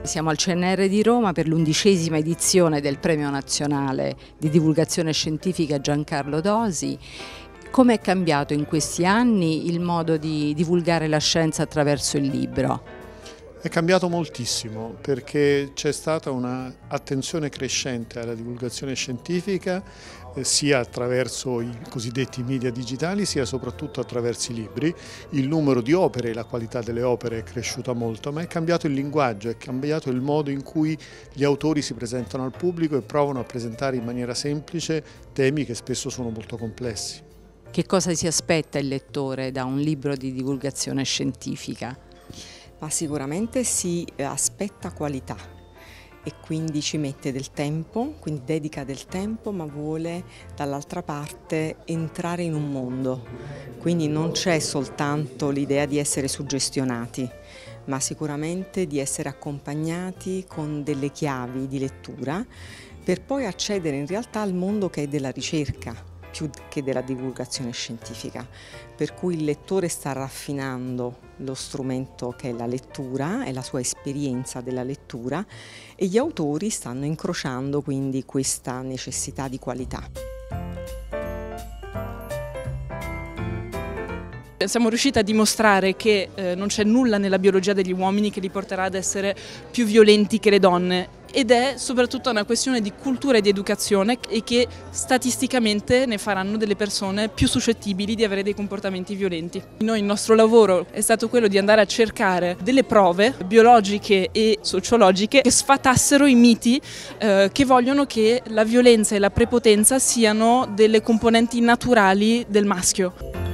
Siamo al CNR di Roma per l'11ª edizione del Premio Nazionale di Divulgazione Scientifica Giancarlo Dosi. Come è cambiato in questi anni il modo di divulgare la scienza attraverso il libro? È cambiato moltissimo perché c'è stata un'attenzione crescente alla divulgazione scientifica sia attraverso i cosiddetti media digitali sia soprattutto attraverso i libri. Il numero di opere e la qualità delle opere è cresciuta molto, ma è cambiato il linguaggio, è cambiato il modo in cui gli autori si presentano al pubblico e provano a presentare in maniera semplice temi che spesso sono molto complessi. Che cosa si aspetta il lettore da un libro di divulgazione scientifica? Ma sicuramente si aspetta qualità e quindi ci mette del tempo, quindi dedica del tempo, ma vuole dall'altra parte entrare in un mondo. Quindi non c'è soltanto l'idea di essere suggestionati, ma sicuramente di essere accompagnati con delle chiavi di lettura per poi accedere in realtà al mondo che è della ricerca, più che della divulgazione scientifica, per cui il lettore sta raffinando lo strumento che è la lettura e la sua esperienza della lettura e gli autori stanno incrociando quindi questa necessità di qualità. Siamo riusciti a dimostrare che non c'è nulla nella biologia degli uomini che li porterà ad essere più violenti che le donne ed è soprattutto una questione di cultura e di educazione e che statisticamente ne faranno delle persone più suscettibili di avere dei comportamenti violenti. Noi, il nostro lavoro è stato quello di andare a cercare delle prove biologiche e sociologiche che sfatassero i miti che vogliono che la violenza e la prepotenza siano delle componenti naturali del maschio.